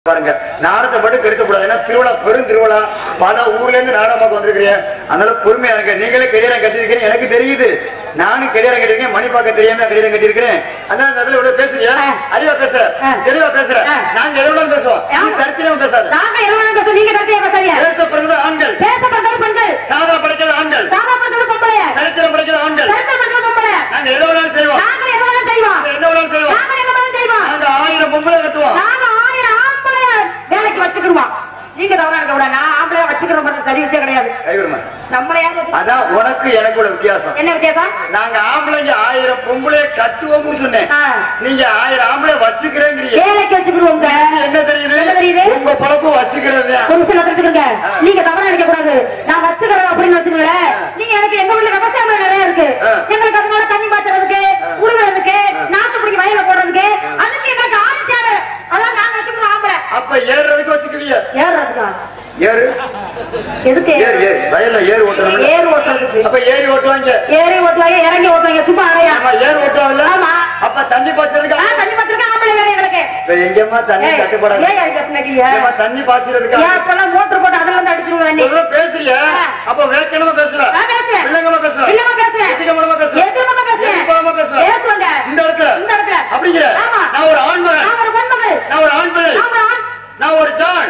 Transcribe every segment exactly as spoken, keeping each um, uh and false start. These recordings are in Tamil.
பாருங்க நாடத்தை மட்டும் கெடுக்க கூடாது. ஏன்னா திருவிழா பெரும் திருவிழா, பல ஊர்ல இருந்து நாடகமாக வந்திருக்கிறேன். அதனால பொறுமையா இருக்க. நீங்களே கெடியாரம் கட்டிருக்கீங்க, எனக்கு தெரியுது. நானும் கெடியாரம் கட்டிருக்கேன், மணி பார்க்க தெரியாம கெடியாரம் கட்டிருக்கிறேன். அதான் அதுல இவ்வளவு பேசுறியா? அறிவா பேசுற, தெளிவா பேசுற. நாங்க எவ்வளவு பேசுவோம், கருத்திலும் பேசாத. நாங்க எவ்வளவு பேசுவோம், நீங்க கருத்தியா பேசாதீங்க. பேசப்படுறது ஆண்கள், பேசப்படுறது பெண்கள். சாதா படைக்கிறது ஆண்கள், சாதா படைக்கிறது பொம்பளை. சரித்திரம் படைக்கிறது ஆண்கள், சரித்திரம் படைக்கிறது பொம்பளை. நாங்க எவ்வளவு செய்வோம், நாங்க எவ்வளவு செய்வோம், என்ன எவ்வளவு செய்வோம், நாங்க எவ்வளவு செய்வோம். நாங்க ஆயிரம் பொம்பளை கட்டுவோம், நாங்க ஆயிரம் ஆம்பளை வேலைக்கு வச்சுக்கிடுவோம். நீங்க தவறா இருக்க கூடாது. நான் ஆம்பளையா வச்சுக்கிறோம், சரி விஷயம் கிடையாது. நம்மள யாரும் அதான் உனக்கு எனக்கு கூட வித்தியாசம். என்ன வித்தியாசம்? நாங்க ஆம்பளைங்க ஆயிரம் பொம்பளைய கட்டுவோம்னு சொன்னேன், நீங்க ஆயிரம் ஆம்பளை வச்சுக்கிறேங்கிறீங்க. வேலைக்கு வச்சுக்கிறோம். என்ன தெரியுது, என்ன தெரியுது, உங்க பொழப்பு வச்சுக்கிறது. புருஷன் வச்சுக்கிறீங்க, நீங்க தவறா நினைக்க கூடாது. நான் வச்சுக்கிறேன் அப்படின்னு வச்சுக்கோங்களேன். நீங்க எனக்கு எங்க வீட்டுல விவசாயம் நிறைய இருக்கு, எங்களுக்கு அதனால தண்ணி பாய்ச்சறதுக்கு, உழுகிறதுக்கு, நாட்டு பிடிக்க வயல போடுறதுக்கு, அதுக்கு எனக்கு ஆளு தேவை. அதான் நாங்க வச்சுக்கிறோம் ஆம்பளை. அப்ப ஏறுறதுக்கு வச்சுக்கிறீங்க. ஏறுறதுக்கா? ஏறு எதுக்கு? ஏறு ஏறு வயல்ல ஏறு ஓட்டணும். ஏறு ஓட்டுறதுக்கு. அப்ப ஏறி ஓட்டுவாங்க, ஏறி ஓட்டுவாங்க, இறங்கி ஓட்டுவாங்க. சும்மா அறையா ஏறு ஓட்டுவாங்கல்ல. ஆமா. அப்ப தண்ணி பாய்ச்சறதுக்கு, ஆ தண்ணி பாய்ச்சறதுக்கு ஆம்பளை வேணும் எங்களுக்கு. இப்ப எங்கம்மா தண்ணி கட்டுப்படாது. ஏய் ஐயா பின்னடியா ஏமா தண்ணி பாய்ச்சறதுக்கு? ஏன் அப்பலாம் மோட்டர் போட்டு அதல வந்து அடிச்சிடுவாங்க. நீ ஏதோ பேசுறியா? அப்ப வேக்கணமா பேசுற. நான் பேசுவேன், இல்லங்கமா பேசுற, இல்லமா பேசுவேன், எதுக்கமா பேசுற, எதுக்கமா பேசுவேன், எதுக்கமா பேசுற. பேசுவங்க இந்த இடத்துல, இந்த இடத்துல அப்படிங்கற. நான் ஒரு ஆண் மகன், நான் ஒரு பெண் மகள், நான் ஒரு ஆண் பிள்ளை, நான் ஒரு ஆண், நான் ஒரு ஜான்.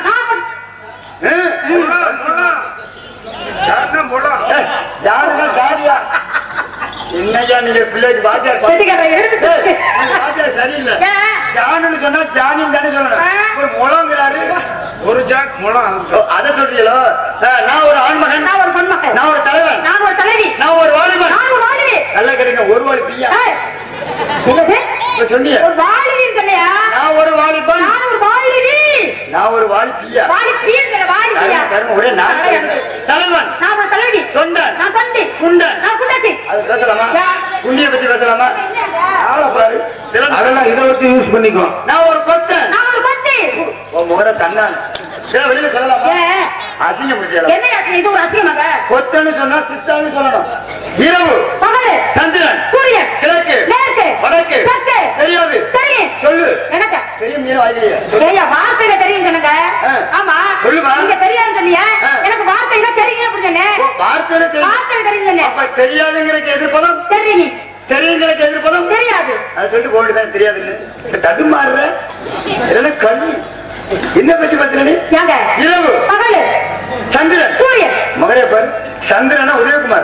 என்னையா நீங்க பிள்ளைக்கு வாத்தியார் சரியில்லை. ஜான்னு சொன்னா ஜானின்னு தானே சொல்லணும். ஒரு முளங்கிறாரு, ஒரு ஜான் முளம், அதை சொல்றீங்களோ. நான் ஒரு ஆண்மகன், நான் ஒரு பெண்மகன், நான் ஒரு தலைவன், நான் ஒரு தலைவி, நான் ஒரு வாலிபன், நான் ஒரு வாலிபி. நல்லா கிடைங்க. ஒரு வாலி பியா சொன்னீங்க, ஒரு வாலிபின்னு சொன்னியா? நான் ஒரு வாலிபன், நான் ஒரு வாலிபி, நான் ஒரு வாலிபியா, வாலிபியா, வாலிபியா கர்ம ஒரே நான் தலைவன், நான் ஒரு தலைவி, தொண்டன், நான் தொண்டி, குண்டன், நான் குண்டாச்சி. அது பேசலாமா? குண்டிய பத்தி பேசலாமா? ஆள பாரு, அதெல்லாம் இத வச்சு யூஸ் பண்ணிக்கோ. நான் ஒரு கொத்தன், நான் ஒரு கொத்தி. ஓ முகர தன்னான் ஏ வெளிய சொல்லலாமா? அசிங்கம் பிடிச்சல. என்ன அசிங்கம்? இது ஒரு அசிங்கமாக? கொத்தன்னு சொன்னா சித்தான்னு சொல்லணும். இரவு, பகல், சந்திரன், சூரியன், கிழக்கு, மேற்கு, வடக்கு, தெற்கு. தெரியாது? தெரியும். சொல்லு. எனக்கு தெரியும். நீ வாயிலே ஏய் வார்த்தையில தெரியும் சொன்னங்க. ஆமா சொல்லுமா. நீங்க தெரியாதுன்னு சொன்னீங்க, எனக்கு வார்த்தையில தெரியும் அப்படி சொன்னேன். வார்த்தையில தெரியும், வார்த்தையில தெரியும் சொன்னேன். அப்ப தெரியாதுங்கறதுக்கு எதிர்ப்பதம் தெரியும், தெரியுங்கிறதுக்கு எதிர்ப்பதம் தெரியாது. அது சொல்லிட்டு போடுதான் தெரியாதுன்னு தடுமாறுற. என்ன கல்வி என்ன பத்தி பத்தின நீ? யாங்க இரவு, பகல், சந்திரன், சூரியன். மகரே பாரு, சந்திரனா உதயகுமார்.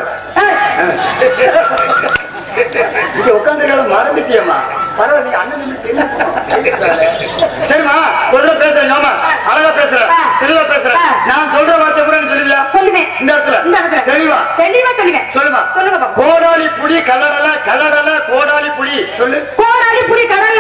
இங்க உட்கார்ந்து மறந்துட்டியம்மா. பரவாயில்ல, நீங்க அண்ணன் சரிமா. முதல்ல பேசுறேன், ஆமா அழகா பேசுறேன், தெளிவா பேசுறேன். நான் சொல்ற வார்த்தை கூட சொல்லுவியா? சொல்லுவேன். இந்த இடத்துல, இந்த இடத்துல தெளிவா, தெளிவா சொல்லுவேன். சொல்லுமா, சொல்லுங்க. கோடாலி புடி கல்லடல, கல்லடல கோடாலி புடி. சொல்லு. கோடாலி புடி கல்லடல.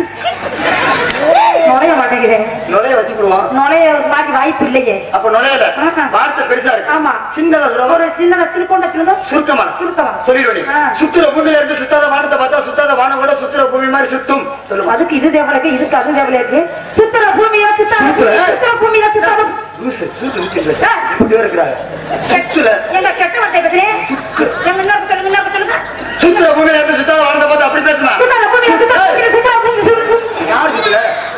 நுழைய மாட்டேங்குது. நுழைய வச்சுக்குவோம். நுழைய மாட்டி வாய்ப்பு இல்லையே. அப்ப நுழையல. வார்த்தை பெருசா இருக்கு. ஆமா. சின்னதா சொல்லுங்க. ஒரு சின்னதா சிறுகொண்ட சொல்லுங்க. சுருக்கமா, சுருக்கமா சொல்லிடுவீங்க. சுத்துற பூமியில இருந்து சுத்தாத வானத்தை பார்த்தா சுத்தாத வானம் கூட சுத்துற பூமி மாதிரி சுத்தும். சொல்லுங்க. அதுக்கு இது தேவலைக்கு, இதுக்கு அது தேவலைக்கு. சுத்துற பூமியில சுத்தாத, சுத்துற பூமியில சுத்தாத லூசு லூசு லூசு இப்படி இருக்குறாங்க. கெட்டல. எங்க கெட்ட வார்த்தை பேசுறே. எங்க என்ன சொல்லுங்க, என்ன சொல்லுங்க. சுத்துற பூமியில இருந்து சுத்தாத வானத்தை பார்த்தா அப்படி பேசுமா? சுத்தாத பூமியில சுத்தாத சுத்துற பூமி சுத்து. யார் சுத்தல?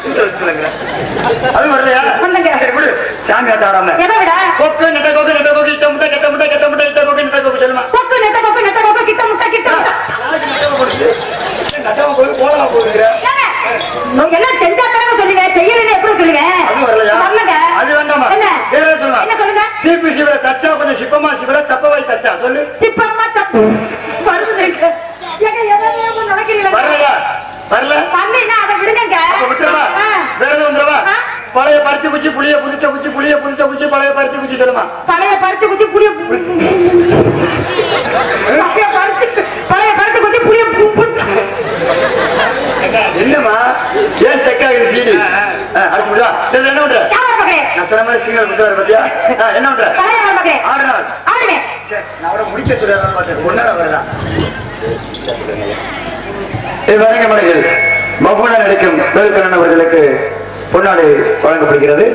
அது வரலையா? சரி விடு, சாமி ஆட்ட ஆடாம. எதை விட? கொக்கு நெட்ட கொக்கு நெட்ட கொக்கு இட்ட முட்டை கெட்ட முட்டை கெட்ட முட்டை இட்ட கொக்கு நெட்ட கொக்கு சொல்லுமா? கொக்கு நெட்ட கொக்கு நெட்ட கொக்கு கிட்ட முட்டை கிட்ட முட்டை. நட்டவ போய் போடலாம் போகுதுற. நான் எல்லாம் செஞ்சா தானே சொல்லுவேன், செய்யலன்னு எப்படி சொல்லுவேன்? அது வரலையா? வரலங்க. அது வேண்டாமா? என்ன? வேற சொல்லுங்க. என்ன சொல்லுங்க? சீப்பு சிவர தச்சா கொஞ்சம் சிப்பமா சிவர சப்பவாய் தச்சா. சொல்லு. சிப்பமா சப்பு. வருதுங்க. ஏங்க எதோ நடக்கிறீங்க. வரலையா? வரல. வரலனா அத விடுங்க. அப்ப விட்டுறவா? வேற வந்துறவா? பழைய பருத்தி குச்சி புளிய புடிச்ச குச்சி புளிய புடிச்ச குச்சி பழைய பருத்தி குச்சி சொல்லுமா? பழைய பருத்தி குச்சி புளிய பழைய பருத்தி பழைய பருத்தி குச்சி புளிய என்னமா? ஏன் செக்கா இது சீடி? அடிச்சு விடுடா. இது என்ன பண்ற? நான் சொன்ன மாதிரி சிங்கர் குடுத்தாரு பாத்தியா? என்ன பண்ற? பழைய மகனே. ஆடுறா. ஆடுனே. சரி, நான் அவட முடிக்க சொல்றேன் பாத்து. ஒண்ணாடா வரடா. இவரங்க மனிதர் மபுனா நடிக்கும் வேலுக்கண்ணன் அவர்களுக்கு பொன்னாடை வழங்கப்படுகிறது.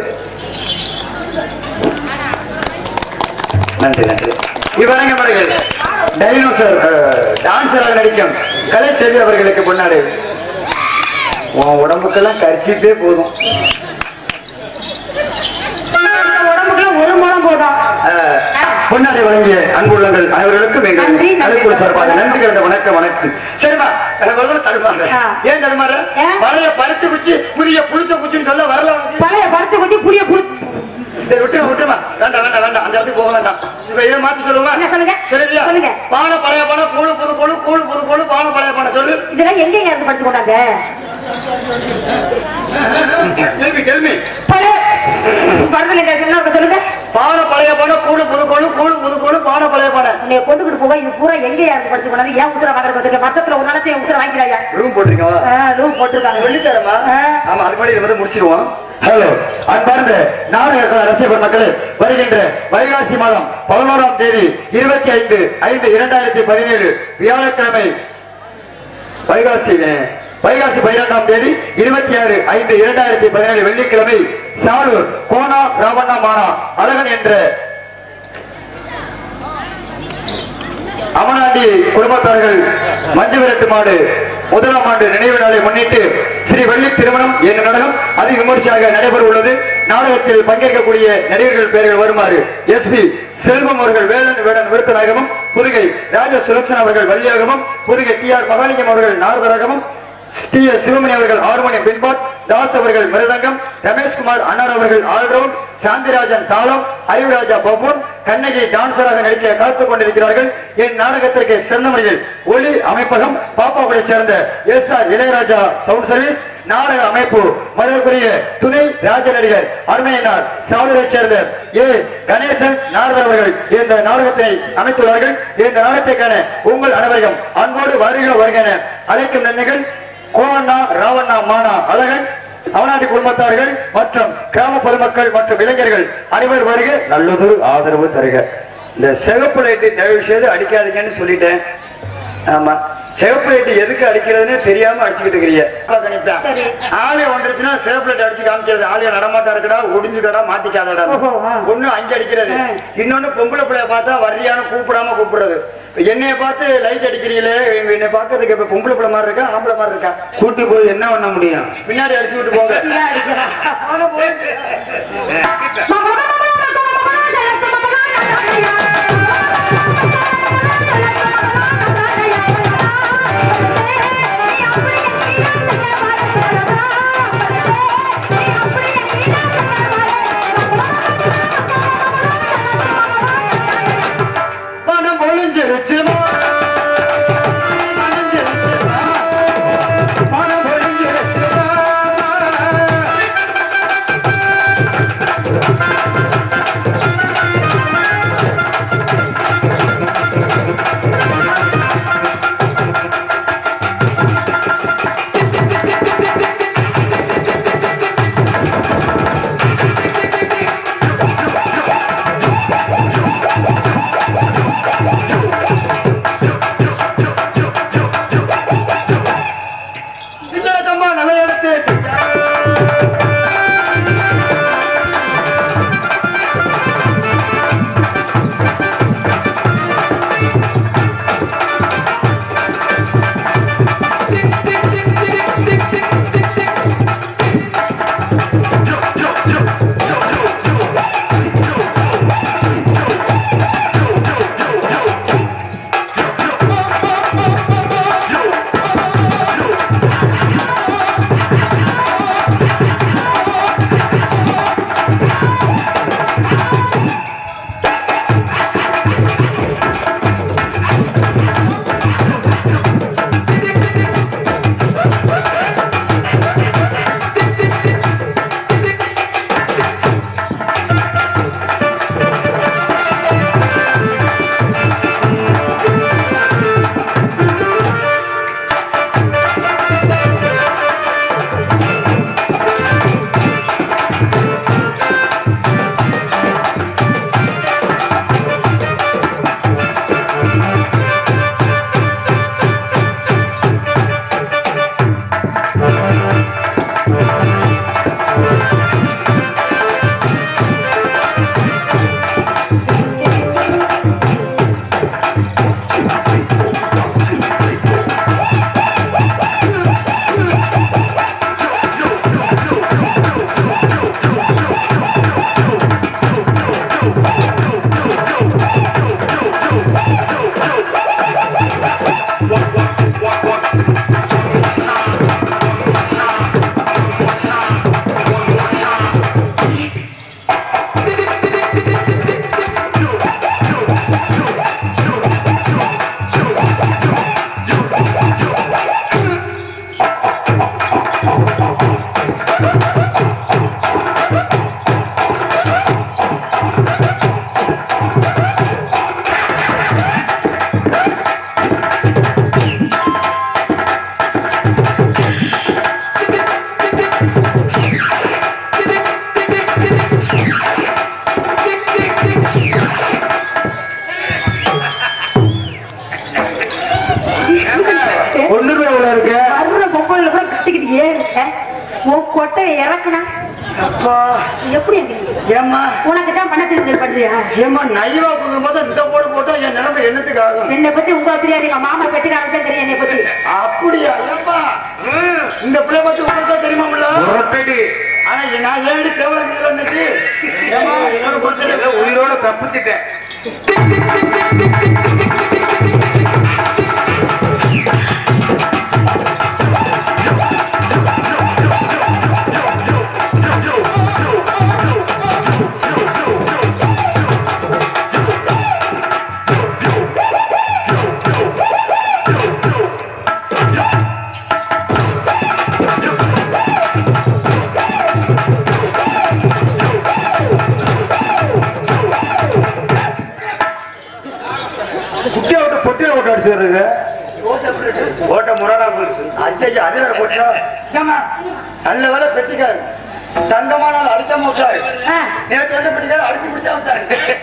நன்றி நன்றி. இவரங்க மனிதர் டைனோசர் டான்சராக நடிக்கும் கலை செல்வி அவர்களுக்கு பொன்னாடை. உன் உடம்புக்கெல்லாம் கரிச்சிட்டே போதும். பொன்னாடை வழங்கிய அன்புள்ளங்கள் அனைவர்களுக்கும் எங்கள் சார்பாக நன்றி கலந்த வணக்கம் வணக்கம். சரிமா தடுமாறு ஏன் தடுமாறு பழைய பருத்து குச்சி புதிய புளிச்ச குச்சின்னு சொல்ல வரல. பழைய பருத்து குச்சி புதிய புளி சரி விட்டுமா விட்டுமா வேண்டாம் வேண்டாம் வேண்டாம் அந்த இடத்துக்கு போக வேண்டாம். இப்ப இதை மாத்தி சொல்லுவா சரியா சொல்லுங்க. பானை பழைய பானை கூழு புது கொழு கூழு புது கொழு பானை பழைய பானை சொல்லு. இதெல்லாம் எங்க இருந்து படிச்சு கொண்டாங்க? கேள்வி கேள்வி பழைய சொல்லுங்க. பானை பழைய பானை கூழு புது கொழு கூழு புது கொழு பானை பழைய பானை நீ கொண்டுகிட்டு போக இது பூரா எங்க இருந்து படிச்சு கொண்டாங்க? ஏன் உசுர வாங்குறது? வருஷத்துல ஒரு நாளைக்கு உசுர வாங்கிக்கிறாயா? ரூம் போட்டிருக்கோம் ரூம் போட்டிருக்காங்க சொல்லி தரமா? ஆமா அதுக்கு முன்னாடி வந்து முடிச்சிருவோம். ஹலோ அன்பார்ந்த நாடக ரசிகர் மக்களே, வருகின்ற வைகாசி மாதம் பதினோராம் தேதி இருபத்தி ஐந்து ஐந்து இரண்டாயிரத்தி பதினேழு வியாழக்கிழமை வைகாசி வைகாசி பனிரெண்டாம் தேதி இருபத்தி ஆறு ஐந்து இரண்டாயிரத்தி பதினேழு வெள்ளிக்கிழமை சாலூர் கோனா ராவண்ணா மானா அழகன் என்ற அமனாண்டி குடும்பத்தார்கள் மஞ்சு விரட்டு மாடு முதலாம் ஆண்டு நினைவு நாளை முன்னிட்டு ஸ்ரீ வள்ளி திருமணம் என்ற நாடகம் அதி விமர்சையாக நடைபெற உள்ளது. நாடகத்தில் பங்கேற்கக்கூடிய நடிகர்கள் பெயர்கள் வருமாறு எஸ் பி செல்வம் அவர்கள் வேலன் வேடன் விருத்தராகவும், புதுகை ராஜ சுலட்சன் அவர்கள் வள்ளியாகவும், புதுகை டி ஆர் மகாலிங்கம் அவர்கள் நாரதராகவும், டி எஸ் சிவமணி அவர்கள் ஹார்மோனியம் பின்பாட், தாஸ் அவர்கள் மிருதங்கம், ரமேஷ்குமார் அன்னார் அவர்கள் ஆல்ரவுண்ட், சாந்திராஜன் தாளம், அறிவுராஜா பஃபூன், கண்ணகி டான்சராக நடிக்க காத்துக் கொண்டிருக்கிறார்கள். என் நாடகத்திற்கு சிறந்த முறையில் ஒளி அமைப்பகம் பாப்பாவுடைய சேர்ந்த S R Ilaiyaraaja sound service, நாடக அமைப்பு மதற்குரிய துணை ராஜ நடிகர் அருமையினார் சாவூரை சேர்ந்த ஏ கணேசன் நாரதர் அவர்கள் இந்த நாடகத்தினை அமைத்துள்ளார்கள். இந்த நாடகத்தைக்கான உங்கள் அனைவரையும் அன்போடு வருகிற வருகிற அழைக்கும் நன்றிகள். கோவண்ணா ராவண்ணா மானா அழகன் அவனாண்டி குடும்பத்தார்கள் மற்றும் கிராம பொதுமக்கள் மற்றும் இளைஞர்கள் அனைவர் வருக நல்லதொரு ஆதரவு தருக. இந்த சிகப்பு லைட்டு தயவு செய்து அடிக்காதீங்கன்னு சொல்லிட்டேன். ஆமா சிவப்பு லைட் எதுக்கு அடிக்கிறதுன்னு தெரியாம அடிச்சுக்கிட்டு இருக்கிறீங்க. ஆலய ஒன்றுச்சுன்னா சிவப்பு லைட் அடிச்சு காமிக்கிறது. ஆலய நடமாட்டா இருக்கடா ஒடிஞ்சுக்கடா மாட்டிக்காதடா ஒண்ணு அஞ்சு அடிக்கிறது. இன்னொன்னு பொம்பளை பிள்ளைய பார்த்தா வரியான கூப்பிடாம கூப்பிடுறது. என்னைய பார்த்து லைட் அடிக்கிறீங்களே, என்னை பார்க்கறதுக்கு இப்ப பொம்பளை பிள்ளை மாதிரி இருக்கா ஆம்பளை மாதிரி இருக்கா? கூட்டு போய் என்ன பண்ண முடியும்? பின்னாடி அடிச்சு விட்டு போங்க. உன் கொட்டையை இறக்குனா அப்பா எப்படி ஏம்மா உனக்கு தான் பணத்துக்கு பண்றியா? ஏம்மா நைவா கொடுக்கும்போது இந்த போடு போட்டா என் நிலைமை என்னத்துக்கு ஆகும்? என்னை பத்தி உங்களுக்கு தெரியாது, எங்க மாமா பத்தி நான் தான் தெரியும் என்னை பத்தி. அப்படியா? ஏம்மா இந்த பிள்ளை பத்தி உங்களுக்கு தான் தெரியுமாம்ல? ஆனா நான் ஏன் கேவலம் நினைச்சு என்னோட பொறுத்த உயிரோட தப்பிச்சிட்டேன். ஓட்ட முரடா போயிடுச்சு. அஞ்சு அது வேற போச்சா? நல்ல வேலை பெட்டிக்காரு தங்கமான அடிக்காம விட்டாரு. நேற்று வந்து பெட்டிக்காரு அடிச்சு பிடிச்சா விட்டாரு.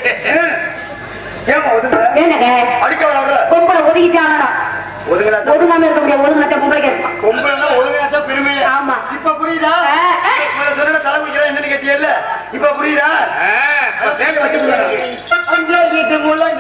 ஏமா ஒதுங்க அடிக்க வர பொம்பளை ஒதுக்கிட்டாங்கடா. ஒதுங்கினா ஒதுங்காம இருக்க முடியாது. ஒதுங்கினா பொம்பளைக்கு இருக்கும். பொம்பளைனா ஒதுங்கினா பெருமை. ஆமா. இப்ப புரியுதா? சொல்ல தலைமுறை என்னன்னு கேட்டியல்ல, இப்ப புரியுதா? அங்கே வீட்டு மூலம்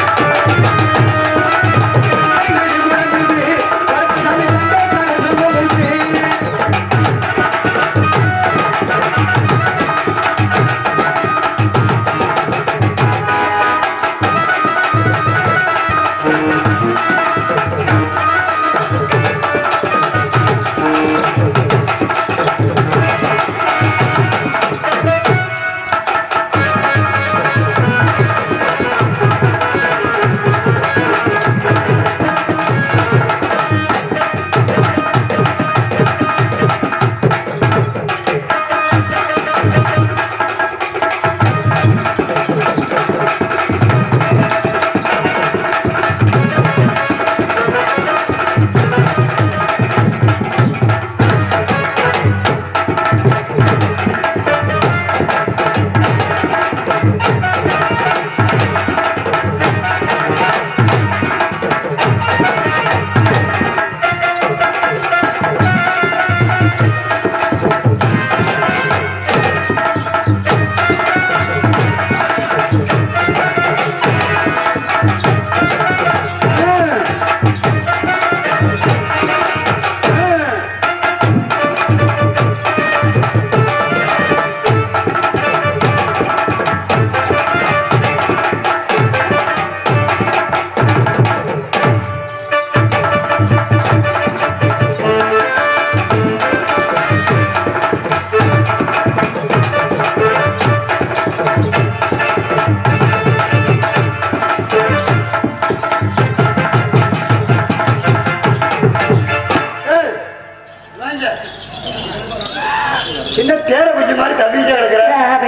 சின்ன பேர குச்சி மாதிரி தப்பிச்சே கிடக்குற.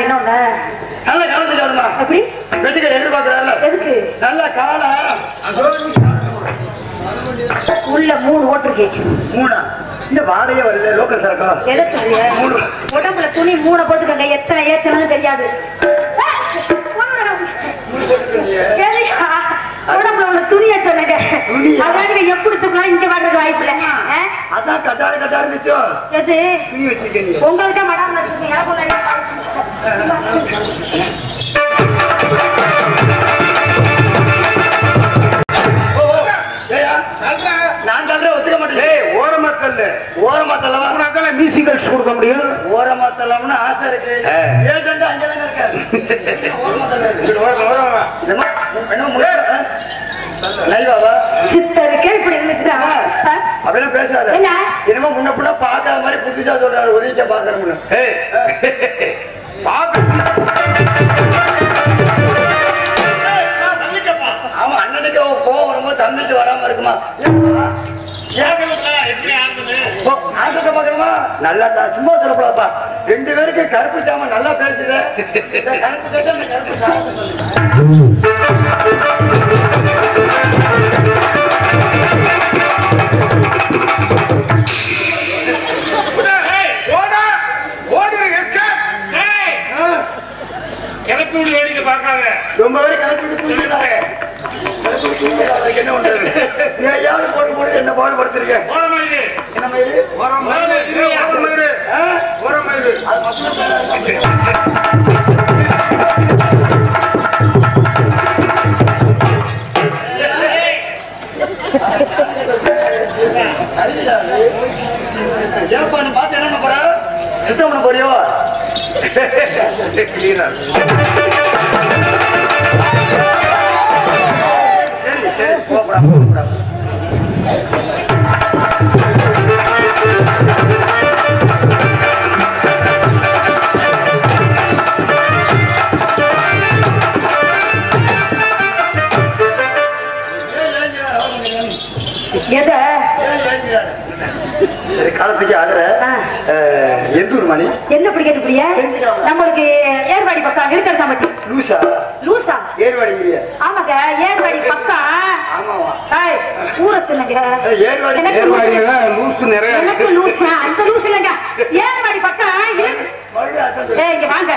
நல்ல காலத்து காலமா எப்படி வெட்டிக்க எதிர்பார்க்கிறாருல எதுக்கு நல்ல காலா உள்ள மூணு ஓட்டுருக்கேன். மூணா இந்த வாடகை வரல லோக்கல் சரக்கா எதுக்கு மூணு உடம்புல துணி மூணை போட்டுக்கங்க. எத்தனை ஏத்தணும்னு தெரியாது. உடம்புல உள்ள துணிய சொன்னங்க. அதாவது எப்படி தூக்கலாம் இங்க வாடுறது வாய்ப்பு இல்ல. அதான் கட்டாரு கட்டாரு இருந்துச்சோ எது துணி வச்சிருக்கீங்க உங்களுக்கு தான் மடாம இருக்கு. நான் தல்ல ஒத்துக்க மாட்டேன். ஓரமா தல்ல ஓரமா தல்லவா மியூசிக்கல்ஸ் கொடுக்க முடியும். ஓரமா தல்லம்னு ஆசை இருக்கு. ஏஜென்ட் அங்கதானே இருக்காரு. ஓரமா தல்ல சித்தருக்கே இப்படி இருந்துச்சுடா. அப்படிலாம் பேசாத. என்னமோ முன்ன பின்ன பார்க்காத மாதிரி புதுசா சொல்றாரு. ஒரு வீட்டை பாக்கணும்னு அவன் அண்ணனுக்கு கோவம் வரும்போது தம்பிட்டு வராம இருக்குமா? நல்லா சும்மா சொல்லக்கூடாப்பா. ரெண்டு பேருக்கு கருப்பு சாம நல்லா பேசுது. கருப்பு கேட்ட அந்த கருப்பு சாம ரொம்ப பேர் கலப்பிட்டு தூங்கிட்டாங்க. என்ன பண்றது? ஏன் போட்டு போட்டு என்ன பாடுபடுத்துறீங்க? என்ன மயிறு? ஓரம் மயிறு, ஓரம் மயிறு, ஆ? ஓரம் மயிறு. அது மட்டும் ஏப்பா நீ பார்த்து என்ன போற சுத்தம் பண்ண போறியோ சரி சரி போப்படா போப்படா எத சரி காலத்துக்கு ஆடுற எந்த ஊர் மணி என்ன இப்படி கேட்டுப்பிடிய நம்மளுக்கு ஏர்வாடி பக்கம் இருக்கிறதா மட்டும் லூசா லூசா ஏர்வாடிங்கிறியா ஆமாங்க ஏர்வாடி பக்கம் ஆமாவா ஏய், ஊரை சொல்லுங்க ஏர்வாடி எனக்கு ஏர்வாடியில லூசு நிறைய எனக்கு இருக்கு. லூசா அந்த லூஸ் இல்லைங்க ஏர்வாடி பக்கம் இருக்கு. ஏய் இங்க வாங்க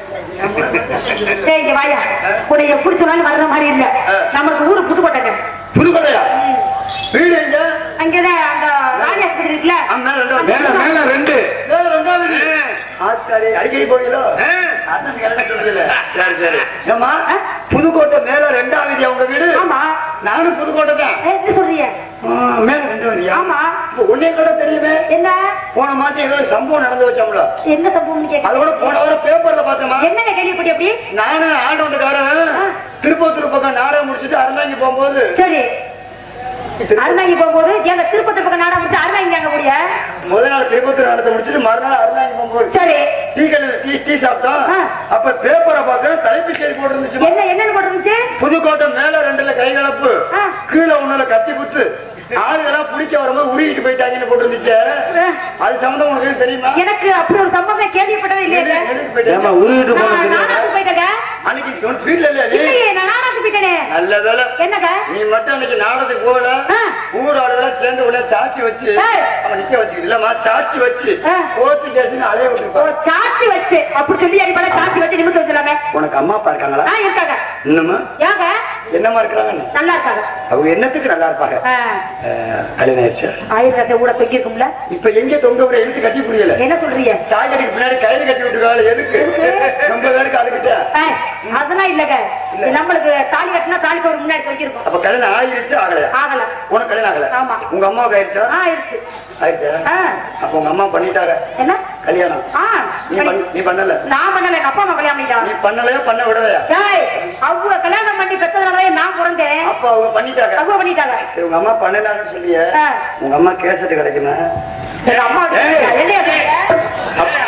ஏய் இங்க வாயா உன்னை எப்படி சொன்னாலும் வர்ற மாதிரி இல்ல நம்மளுக்கு ஊரு புதுக்கோட்டைங்க புதுக்கோட்டையா வீடு எங்க அங்கதான் அந்த ராணி ஆஸ்பத்திரி இருக்குல்ல அங்க மேல ரெண்டாவது மேல மேல ரெண்டு மேல ரெண்டாவது ஆத்தாடி அடிக்கடி போவீங்களோ அட்ரஸ் கரெக்டா சொல்றீங்க சரி சரி ஏமா புதுக்கோட்டை மேல ரெண்டாவது அவங்க வீடு ஆமா நானும் புதுக்கோட்டை தான் ஏய், என்ன சொல்றீங்க மேல ரெண்டாவது ஆமா இப்போ உன்னை கூட தெரியுமே என்ன போன மாசம் ஏதோ ஒரு சம்பவம் நடந்து வச்சோம்ல என்ன சம்பவம்னு கேட்க அதோட போன வாரம் பேப்பர்ல பார்த்தோமா என்னங்க கேள்விப்பட்டி அப்படி நானும் ஆண்டவன்காரன் திருப்பத்தூர் பக்கம் நாடகம் முடிச்சுட்டு அறந்தாங்கி போகும்போது சரி அருணாங்கி போகும்போது எங்க திருப்பதி பக்கம் நாடா முடிச்சு அருணாங்கி அங்க கூடிய முதல் நாள் திருப்பத்தூர் நாடகத்தை முடிச்சுட்டு மறுநாள் அறந்தாங்கி போகும்போது சரி டீ கடையில் டீ டீ சாப்பிட்டோம் ஆ. அப்ப பேப்பரை பார்க்கறேன் தலைப்பு செய்தி போட்டுருந்துச்சு என்ன என்னன்னு போட்டுருந்துச்சு புதுக்கோட்டை மேல ரெண்டுல கை கலப்பு ஆ. கீழே ஒண்ணுல கத்தி குத்து ஆளுகெல்லாம் பிடிக்க வரும்போது உருகிட்டு போயிட்டாங்கன்னு போட்டுருந்துச்சு அது சம்பந்தம் உனக்கு எதுவும் தெரியுமா எனக்கு அப்படி ஒரு சம்பவம் கேள்விப்பட்டதே இல்லையே எதுக்கு போயிட்டாங்க? ஏமா உருவிட்டு நான் போனது நாடாக்கு போயிட்டேங்க அன்னைக்கு உன் வீட்டுல இல்லையா நீ இல்லையே நான் நாடாக்கு போயிட்டேனே நல்ல வேலை என்னங்க நீ மட்டும் அன்னைக்கு நாடகத்துக்கு போகல ஆ. ஊர் ஆளுகளாம் சேர்ந்து உடனே சாட்சி வச்சு ஏய். அவன் நிக்க வச்சுக்கிட்டு இல்லம்மா சாட்சி வச்சு ஆ. கோர்ட்டு கேஸ்ன்னு அலைய ஓ விட்டுருப்பான் சாச்சி வச்சு அப்படி சொல்லி அடிப்பட சாச்சி வச்சு நிமித்து வச்சுலாமே உனக்கு அம்மா அப்பா இருக்காங்களா ஆ இருக்காங்க இன்னுமா ஏங்க என்னமா இருக்கிறாங்க நல்லா இருக்காங்க அவங்க என்னத்துக்கு நல்லா இருப்பாங்க ஆ, அஹ், கல்யாணம் ஆயிடுச்சு ஆயுர்வேத கூட தொங்கி இருக்கும்ல இப்ப எங்க தொங்க விட இழுத்து கட்டி புரியல என்ன சொல்றீங்க சாக்கடைக்கு பின்னாடி கயிறு கட்டி விட்டுருக்காங்க எதுக்கு ரொம்ப பேருக்கு அதுக்கிட்ட ஏய், அதெல்லாம் இல்லங்க நம்மளுக்கு தாலி கட்டினா தாலிக்கு ஒரு முன்னாடி தொங்கி இருக்கும் அப்ப கல்யாணம் ஆயிருச்சு ஆகலையா ஆகல உனக்கு கல்யாணம் ஆகல ஆமா. உங்க அம்மாவுக்கு ஆயிடுச்சா ஆ ஆயிடுச்சு ஆயிடுச்சா ஆ அப்ப உங்க அம்மா பண்ணிட்டாங்க என்ன கல்யாணம் ஆ நீ பண்ண- நீ பண்ணல நான் பண்ணல எங்க அப்பா அம்மா கல்யாணம் நீ பண்ணிட்டாங்க பண்ணலையா பண்ண விடலையா ஏய் அவங்க கல்யாணம் பண்ணி பெற்றதுனாலதான் நான் பிறந்தேன் அப்ப அவங்க பண்ணிட்டாங்க அவங்க பண்ணிட்டாங்க சரி உங்க அம்மா பண்ணலான்னு சொல்லிய ஆ. உங்க அம்மா கேசட் கிடைக்குமா எங்க அம்மா ஏய். என்னையா சொல்றீங்க?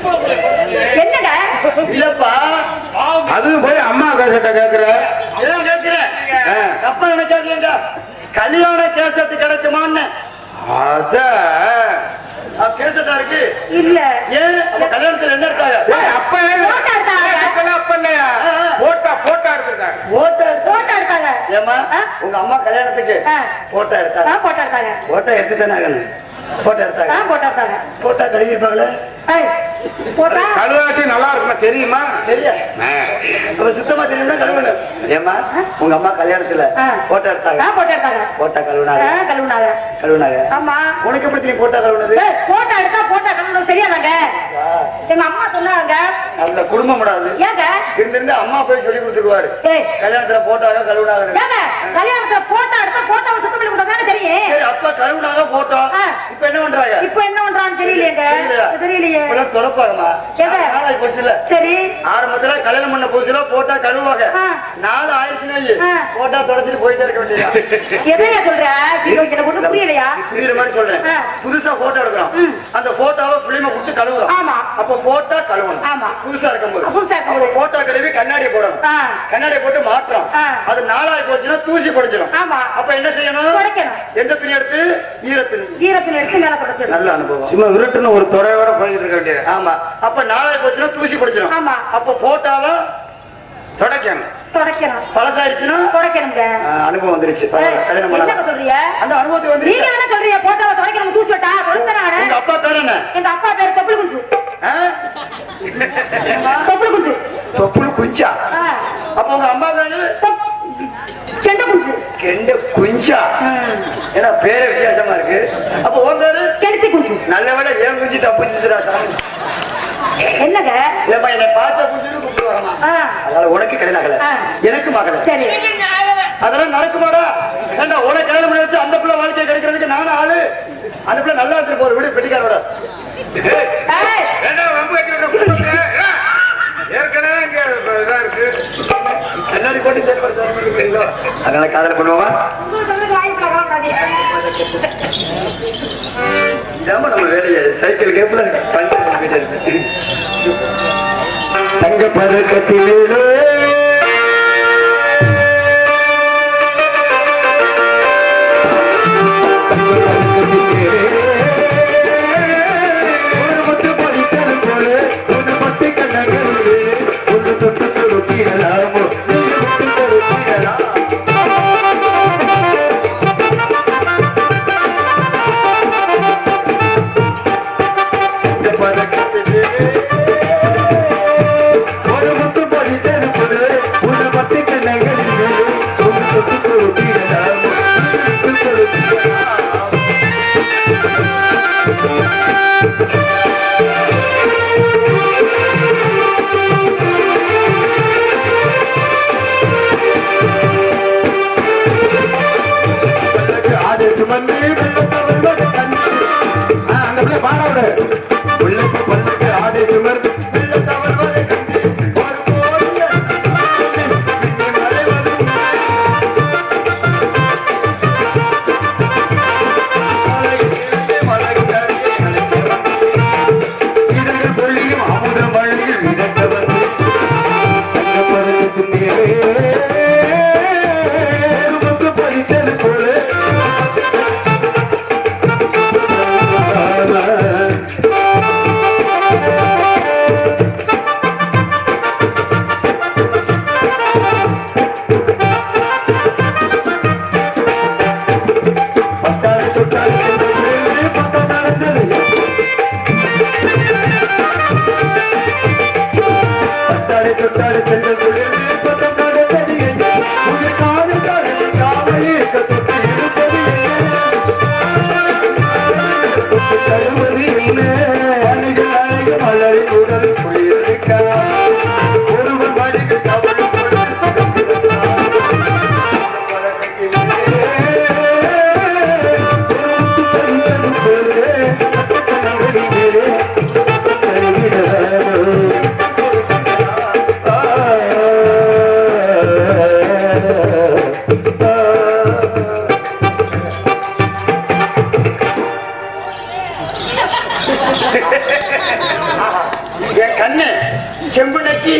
என்னங்க இல்லப்பா அது போய் அம்மா கேசட்ட கேக்குற ஏன் கேட்கிறேன் ஆ. தப்பா நினைக்காதீங்க கல்யாண கேசட் கிடைக்குமான்னு அத கேசட்டா இருக்கு இல்ல ஏன் அப்ப கல்யாணத்துல என்ன இருக்காங்க ஏய், அப்ப போட்டோ எடுத்தாங்க. கேட்கல, அப்ப இல்லையா போட்டா போட்டா எடுத்திருக்காங்க போட்டோ எடுத்து போட்டோ எடுத்தாங்க ஏமா ஆ? உங்க அம்மா கல்யாணத்துக்கு ஆ. போட்டோ ஆ, எடுத்தாங்க போட்டோ எடுத்தாங்க போட்டோ எடுத்துதானே ஆகணும் போட்டோ ஆ, எடுத்தாங்க போட்டோ எடுத்தாங்க போட்டோ கழுவிருப்பாங்களே ஏய், போட்டா கழுவாட்டி நல்லா இருக்குமா தெரியுமா சரியா ஆ. அப்ப சுத்தமா தெரியும்னா கழுவணும் ஏமா உங்க அம்மா கல்யாணத்துல ஆ. போட்டோ எடுத்தாங்க ஆ, போட்டோ எடுத்தாங்க போட்டோ ஆ, கழுவுனாங்க கழுவுனாங்க கழுவுனாங்க ஆமா உனக்கு எப்படி தெரியும் போட்டோ கழுவுனது ஏய், போட்டோ எடுத்தா போட்டோ கழுவுனது தெரியாதாங்க எங்க அம்மா சொன்னாங்க நல்ல குடும்பம் கூடாது ஏங்க இருந்திருந்து அம்மா போய் சொல்லி கொடுத்துருவாரு ஏய் கல்யாணத்துல போட்டாங்க கழுவுனாங்க ஏங்க கல்யாணத்துல போட்டோ எடுத்தா போட்டோவை சுத்தம் பண்ணி கொடுத்தாதானே தெரியும் சரி அப்ப கழுவுனாங்க போட்டோ ஆ. இப்ப என்ன பண்றாங்க இப்ப என்ன பண்றான்னு தெரியலையேங்க தெரியலையா? தெரியலையே இப்பெல்லாம் தொலைப்பாங்கம்மா ஏங்க? நாளாய் போச்சுல சரி ஆரம்பத்துல கல்யாணம் பண்ண புதுசுல போட்டா கழுவுவாங்க ஆ. நாலு ஆயிடுச்சுன்னு வை. ஆ. போட்டா தொடச்சிட்டு போயிட்டே இருக்க வேண்டியது எதையா சொல்ற இது எனக்கு ஒண்ணும் புரியலையா புரியுற மாதிரி சொல்றேன் ஆ. புதுசா போட்டோ எடுக்கிறோம் ம். அந்த போட்டோவை பிள்ளைமை கொடுத்து கழுவுறோம் ஆமா. அப்ப போட்டா கழுவணும் ஆமா. புதுசா இருக்கும்போது புதுசா இருக்கும்போது. அப்ப போட்டோ கழுவி கண்ணாடி போடணும் ஆ. கண்ணாடி போட்டு மாற்றோம் ஆ. அது நாளாய் போச்சுன்னா தூசி படிச்சிடும் ஆமா. அப்ப என்ன செய்யணும் துடைக்கணும். எந்த துணி எடுத்து ஈரத்துணி ஈரத்துல எடுத்து மேல போட்டு நல்ல அனுபவம் சும்மா விரட்டுன்னு ஒரு துறையோட போயிட்டு இருக்க வேண்டியது ஆமா அப்ப நாளாய் போச்சுன்னா தூசி படிச்சிடும் ஆமா. அப்ப போட்டாவா துடைக்கணும் துடைக்கணும் பழசாயிருச்சுன்னா துடைக்கணுங்க ஆ, அனுபவம் வந்துருச்சு ஏய், பரவாயில்ல, கல்யாணம் என்னங்க பண்ணலாம் சொல்றீங்க அந்த அனுபவத்துக்கு நீங்க வந்துருச்சு தானே சொல்றீங்க போட்டோவை துடைக்கணும் தூசி விட்டா கொடுத்தறாங்க உங்க அப்பா பேர் என்ன எங்க அப்பா பேரு தொப்புள் குஞ்சு ஆ? தொப்புள் குஞ்சு தொப்புளு குஞ்சா ஆ. அப்ப உங்க அம்மா பேரு தொப்- கெண்ட குஞ்சு. கெண்ட குஞ்சா? ஏன்னா பேரே வித்தியாசமா இருக்கு. அப்ப ஓந்தாரு கெடுத்தி குஞ்சு. நல்ல வேலை ஏன் குஞ்சு தப்புச்சுடா சாமி. என்னங்க இல்லப்பா என்னை பார்த்த குஞ்சுன்னு கூப்பிட்டு வரமா. அதனால உனக்கு கல்யாணம் ஆகல, எனக்கு மகள. சரி அதெல்லாம் நடக்குமாடா? ஏண்டா உனக்கு கல்யாணம் பண்ணி வச்சு அந்த பிள்ளை வாழ்க்கையை கிடைக்கிறதுக்கு நானும் ஆளு. அந்த பிள்ளை நல்லா இருக்கு போற விடு பெட்டிக்காரோட. ஏற்கனவே இங்க இதா இருக்கு. எல்லாரும் போட்டு செயல்படுத்த அதனால காதல் பண்ணுவோமா? இதாம நம்ம வேலையை சைக்கிள் கேப்ல பஞ்சு தங்க பதக்கத்திலே கண்ணு செம்பு நக்கி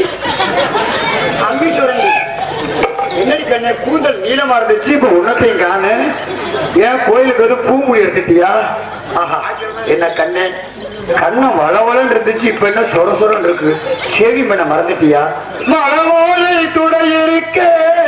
அம்பி சுரண்டி என்னடி கண்ணு கூந்தல் நீளமா இருந்துச்சு, இப்ப உன்னத்தையும் காணு. ஏன் கோயிலுக்கு வந்து பூமுடி எடுத்துட்டியா? ஆஹா என்ன கண்ணு கண்ணம் வளவளன்னு இருந்துச்சு, இப்ப என்ன சொர சொரன்னு இருக்கு. சேவி பண்ண மறந்துட்டியா? மலவோலை துடை இருக்க